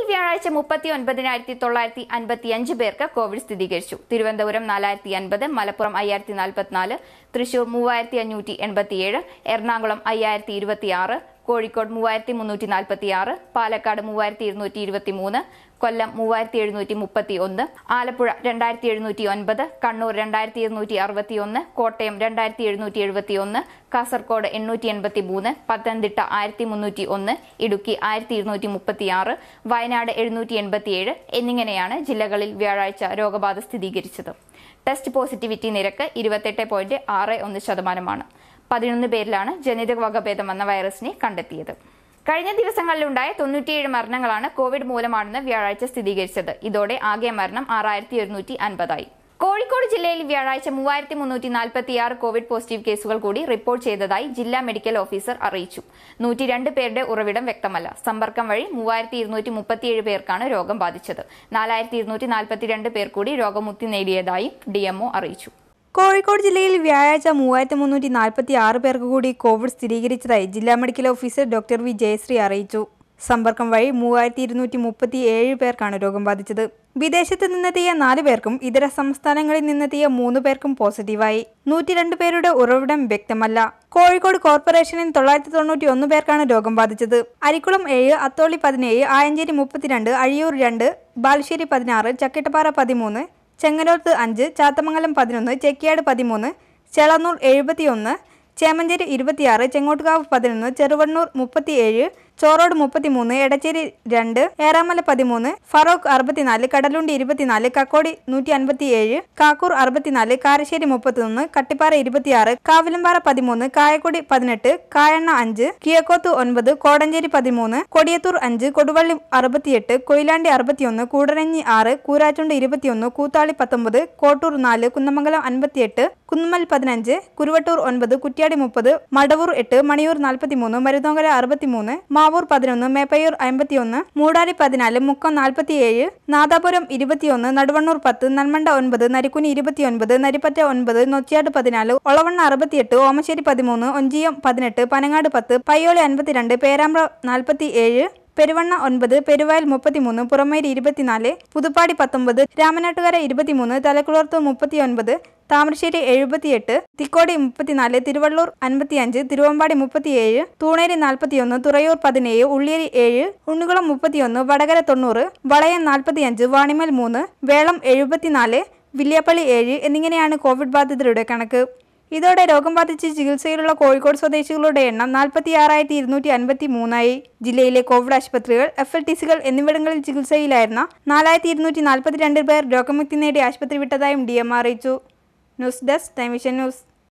വ്യാഴാഴ്ച 39,955 പേർക്ക് കോവിഡ് സ്ഥിരീകരിച്ചു. തിരുവനന്തപുരം 4,050, മലപ്പുറം 5,044, തൃശൂർ 3,587, എറണാകുളം 5,026, കോഴിക്കോട് 3,346, പാലക്കാട് 3,223, കൊല്ലം 3,731, ആലപ്പുഴ 2,709, കണ്ണൂർ 2,261, കോട്ടയം 2,771, കാസർഗോഡ് 883, പത്തനംതിട്ട 1,301, ഇടുക്കി 1,236, വയനാട് 787 എന്നിങ്ങനെയാണ് ജില്ലകളിൽ വ്യാഴാഴ്ച രോഗബാധ സ്ഥിരീകരിച്ചത്. ടെസ്റ്റ് പോസിറ്റിവിറ്റി നിരക്ക് 28.61%. 11 പേരിലാണ് ജനിതക വകഭേദം എന്ന വൈറസിനെ കണ്ടെത്തിയത്. കഴിഞ്ഞ ദിവസങ്ങളിലുണ്ടായ 97 മരണങ്ങളാണ് കോവിഡ് മൂലമാണെന്ന് വ്യാഴാഴ്ച സ്ഥിരീകരിച്ചത്. ഇതോടെ ആകെ മരണം 6,150 കോഴിക്കോട് ജില്ലയിൽ വ്യാഴാഴ്ച 3,346 കോവിഡ് പോസിറ്റീവ് കേസുകൾ കൂടി റിപ്പോർട്ട് ചെയ്തതായി ജില്ലാ മെഡിക്കൽ ഓഫീസർ അറിയിച്ചു. 102 പേരുടെ ഉറവിടം വ്യക്തമല്ല. സമ്പർക്കം വഴി 3,237 പേർക്കാണ് രോഗം ബാധിച്ചത്. 4,242 പേർ കൂടി രോഗമുക്തി നേടിയതായും DMO അറിയിച്ചു. കോഴിക്കോട് ജില്ലയിൽ വ്യാഴാഴ്ച 3,346 പേർക്ക് കൂടി കോവിഡ് സ്ഥിരീകരിച്ചതായി ജില്ലാ medical officer doctor V Jayashree അറിയിച്ചു. സമ്പർക്കം വഴി 3,237 പേർക്കാണ് രോഗം ബാധിച്ചത്. വിദേശത്ത് നിന്നെത്തിയ 4 പേർക്കും ഇതര സംസ്ഥാനങ്ങളിൽ നിന്നെത്തിയ 3 പേർക്കും പോസിറ്റീവായി. 102 പേരുടെ ഉറവിടം വ്യക്തമല്ല. കോഴിക്കോട് കോർപ്പറേഷനിൽ 991 പേർക്കാണ് രോഗം ബാധിച്ചത്. അരിക്കുളം 7, അത്തോളി 17, ആയഞ്ചേരി 32, അഴിയൂർ 2, ബാലുശ്ശേരി 16, ചക്കിട്ടപ്പാറ 13, ചെങ്ങരോത്ത് 5, ചാത്തമംഗലം 11, ചെക്കിയാട് 13, ചേളന്നൂർ 71, ചേമഞ്ചേരി 26, ചെങ്ങോട്ടുകാവ് 11, ചെറുവണ്ണൂർ 37, ചോറോട് 33, എടച്ചേരി 2, ഏറാമല 13, ഫറോക്ക് 64, കടലുണ്ടി 24, കക്കോടി 157, കാക്കൂർ 64, കാരശ്ശേരി 31, കട്ടിപ്പാറ 26, കാവിലമ്പാറ 13, കായക്കൊടി 18, കായണ്ണ 5, കിഴക്കോത്ത് 9, കോടഞ്ചേരി 13, കൊടിയത്തൂർ 5, കൊടുവള്ളി 68, കൊയിലാണ്ടി 61, കൂടരഞ്ഞി 6, കൂരാച്ചുണ്ട് 21, കൂത്താളി 19, കോട്ടൂർ 4, കുന്നമംഗലം 58, കുന്നുമ്മൽ 15, കുരുവട്ടൂർ 9, കുറ്റ്യാടി 30, മടവൂർ 8, മണിയൂർ 43, മരുതോങ്കര 63, മാവൂർ 11, മേപ്പയൂർ 51, മൂടാരി 14, മുക്കം 47, നാദാപുരം 21, നടുവണ്ണൂർ 10, നന്മണ്ട 9, നരിക്കുനി 29, നരിപ്പറ്റ 9, നൊച്ചിയാട് 14, ഒളവണ്ണ 68, ഓമശ്ശേരി 13, ഒഞ്ചിയം 18, പനങ്ങാട് 10, പയ്യോളി 52, പേരാമ്പ്ര 47, പെരുവണ്ണ 9, പെരുവയൽ 33, പുറമേരി 24, പുതുപ്പാടി 19, രാമനാട്ടുകര 23, തലക്കുളർത്ത് 39, താമരശ്ശേരി 78, തിക്കോടി 34, തിരുവള്ളൂർ 55, തിരുവമ്പാടി 37, തൂണേരി 41, തുറയൂർ 17, ഉള്ളിയേരി 7, ഉണ്ണികുളം 31, വടകര 90, വളയം 45, വാണിമൽ 3, വേളം 74, വില്യാപ്പള്ളി 7 എന്നിങ്ങനെയാണ് കോവിഡ് ബാധിതരുടെ കണക്ക്. ഇതോടെ രോഗം ബാധിച്ച് ചികിത്സയിലുള്ള കോഴിക്കോട് സ്വദേശികളുടെ എണ്ണം 46,253. ജില്ലയിലെ കോവിഡ് ആശുപത്രികൾ, FLTCകൾ എന്നിവിടങ്ങളിൽ ചികിത്സയിലായിരുന്ന 4,242 പേർ രോഗമുക്തി നേടി ആശുപത്രി വിട്ടതായും DMO അറിയിച്ചു. News desk, time vision news.